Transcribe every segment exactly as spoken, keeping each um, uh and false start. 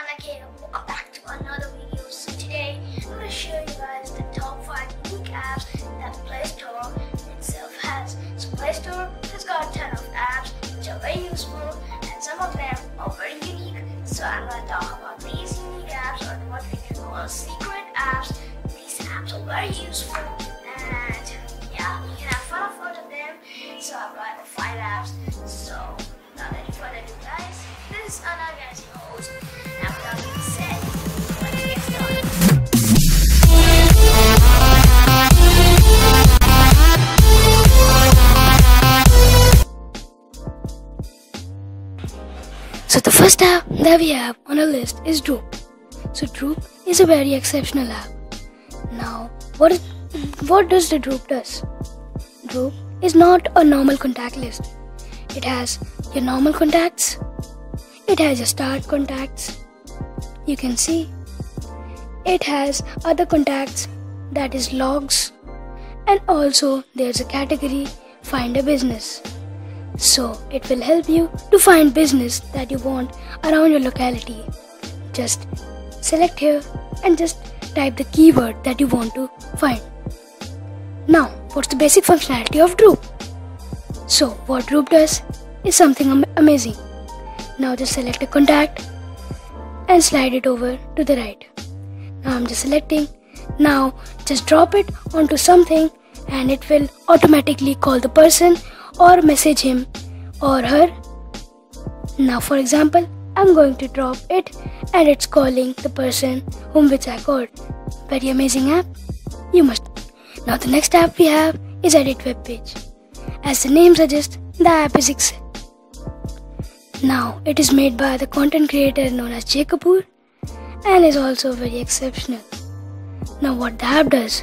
Anak here, welcome back to another video. So today I'm going to show you guys the top five unique apps that Play Store itself has. So Play Store has got a ton of apps which are very useful and some of them are very unique. So I'm going to talk about these unique apps, or what we can call secret apps. These apps are very useful and yeah, you can have fun of all of them. So I've got five apps. So without any further ado guys, this is Anna as your host. And without being said, let's get started. So the first app that we have on our list is Droop. So Droop is a very exceptional app. Now, what is, what does the Droop does? Droop is not a normal contact list. It has your normal contacts. It has your start contacts. You can see it has other contacts, that is logs, and also there's a category find a business. So it will help you to find business that you want around your locality. Just select here and just type the keyword that you want to find. Now, what's the basic functionality of Droop? So what Droop does is something am- amazing. Now just select a contact and slide it over to the right. Now I'm just selecting. Now just drop it onto something and it will automatically call the person or message him or her. Now for example, I'm going to drop it and it's calling the person whom which I called. Very amazing app. You must. Now the next app we have is Edit Web Page. As the name suggests, the app is ex- Now it is made by the content creator known as Jay Kapoor and is also very exceptional. Now what the app does?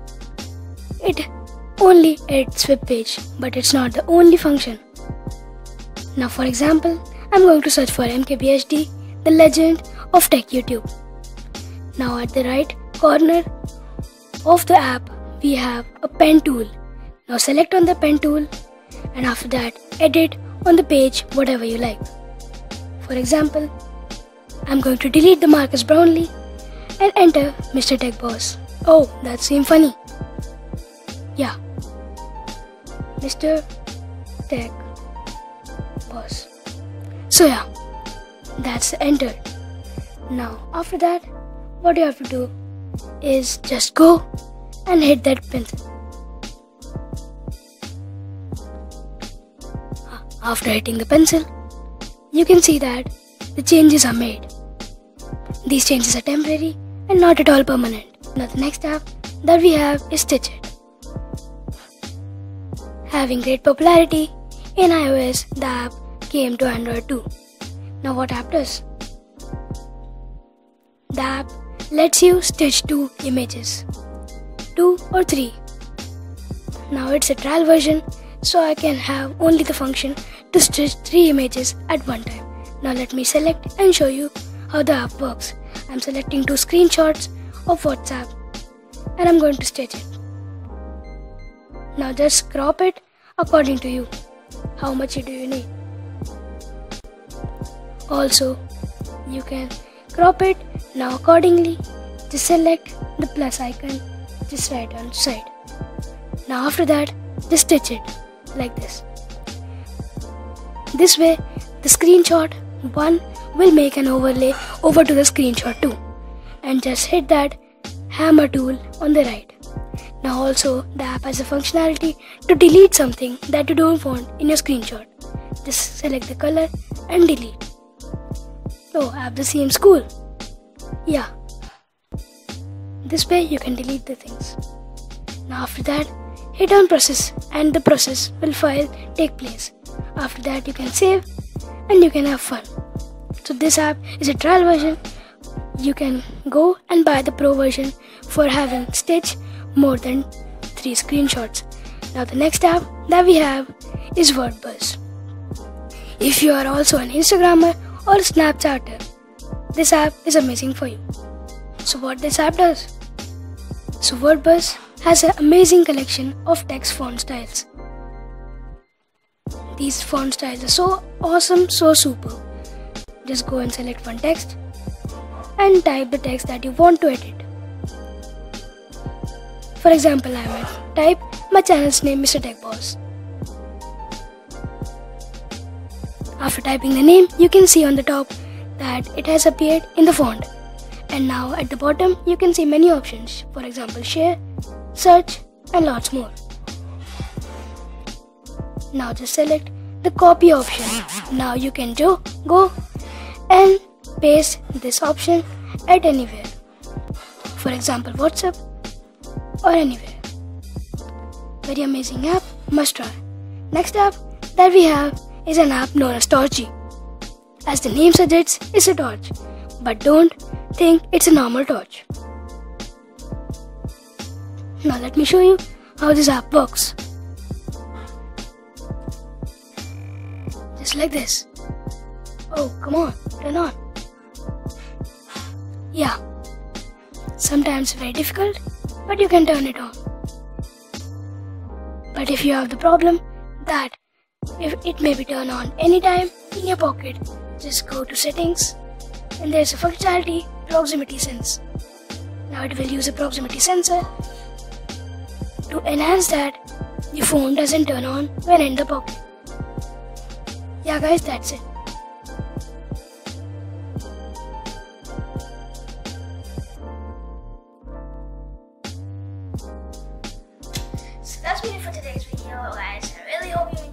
It only edits web page, but it's not the only function. Now for example, I'm going to search for M K B H D, the legend of Tech YouTube. Now at the right corner of the app, we have a pen tool. Now select on the pen tool and after that edit on the page whatever you like. For example, I'm going to delete the Marcus Brownlee and enter Mister Tech Boss. Oh, that seemed funny. Yeah, Mister Tech Boss. So yeah, that's entered. Now after that, what you have to do is just go and hit that pencil. After hitting the pencil, you can see that the changes are made. These changes are temporary and not at all permanent. Now the next app that we have is Stitch It. Having great popularity in iOS, the app came to Android too. Now what app does? The app lets you stitch two images, two or three. Now it's a trial version, so I can have only the function to stitch three images at one time. Now let me select and show you how the app works. I'm selecting two screenshots of WhatsApp and I'm going to stitch it. Now just crop it according to you. How much do you need? Also, you can crop it now accordingly. Just select the plus icon just right on side. Now after that, just stitch it like this. This way, the screenshot one will make an overlay over to the screenshot two, and just hit that hammer tool on the right. Now also, the app has a functionality to delete something that you don't want in your screenshot. Just select the color and delete. Oh, app the seems cool. Yeah. This way you can delete the things. Now after that, hit on process and the process will file take place. After that you can save and you can have fun. So this app is a trial version. You can go and buy the pro version for having stitch more than three screenshots. Now the next app that we have is WordBuzz. If you are also an Instagrammer or a Snapchatter, this app is amazing for you. So what this app does? So WordBuzz has an amazing collection of text font styles. These font styles are so awesome, so super. Just go and select one text and type the text that you want to edit. For example, I might type my channel's name, Mister Tech Boss. After typing the name, you can see on the top that it has appeared in the font. And now at the bottom, you can see many options. For example, share, search, and lots more. Now just select the copy option. Now you can do, go and paste this option at anywhere. For example, WhatsApp or anywhere. Very amazing app, must try. Next app that we have is an app known as Torchy. As the name suggests, it's a torch, but don't think it's a normal torch. Now let me show you how this app works. Just like this. Oh, come on, turn on. Yeah, sometimes very difficult, but you can turn it on. But if you have the problem that if it may be turned on anytime in your pocket, just go to settings and there's a functionality proximity sense. Now it will use a proximity sensor to enhance that your phone doesn't turn on when in the pocket. Yeah guys, that's it. So that's been it for today's video guys. I really hope you